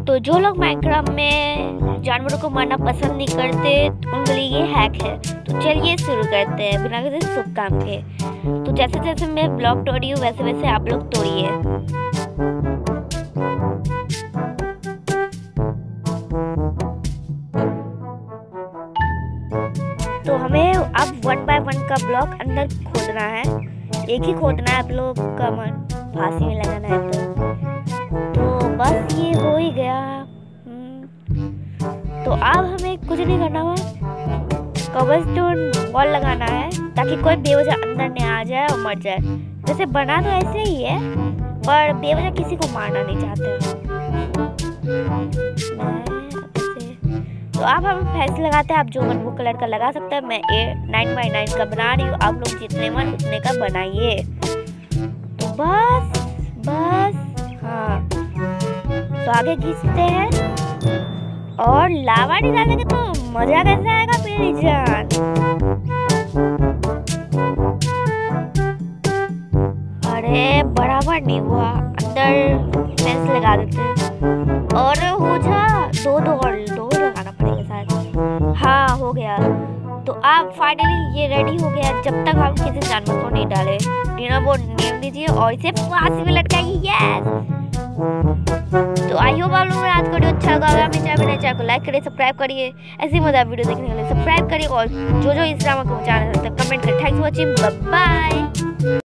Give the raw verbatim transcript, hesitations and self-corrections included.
तो जो लोग माइनक्राफ्ट में जानवरों को मारना पसंद नहीं करते तो उनके लिए ये हैक है। तो चलिए शुरू करते हैं बिना किसी शुभ काम के। तो जैसे जैसे मैं ब्लॉक तोड़ी हूँ वैसे वैसे आप लोग तोड़िए। तो हमें अब वन बाय वन का ब्लॉक अंदर खोदना है। एक ही खोदना है, आप लोग का मन फांसी में लगाना है। तो तो बस ये हो ही गया। तो अब हमें कुछ नहीं करना हुआ, कॉबलस्टोन वॉल लगाना है ताकि कोई बेवजह अंदर नहीं आ जाए और मर जाए। जैसे बना तो ऐसे ही है पर बेवजह किसी को मारना नहीं चाहते। तो आप हम फैंसी लगाते हैं, आप जो मन वो कलर का लगा सकते हैं। मैं ए नाइन बाई नाइन का बना रही हूँ, आप लोग जितने मन उतने का बनाइए। तो बस बस हाँ, तो आगे खींचते हैं और लावा नहीं डालेंगे तो मजा कैसे आएगा मेरी जान। अरे बराबर नहीं हुआ, अंदर फैंसी लगा देते हैं और हो जा दो दो और दो लगाना पड़ेगा शायद। हाँ हो गया। तो आप फाइनली ये रेडी हो गया। जब तक हम किसी जानवर को नहीं डाले डिनर बोर्ड नेम दीजिए और इसे फांसी में लटकाइए। यस। तो आई होप आप लोगों को आज का वीडियो अच्छा लगा। अगर चैनल में चैनल को लाइक करिए, सब्सक्राइब करिए। ऐसी मजा वीडियो देखने के लिए सब्सक्राइब करिए और जो जो इस ड्रामा को चैनल कमेंट करिए। Thanks for watching, bye bye.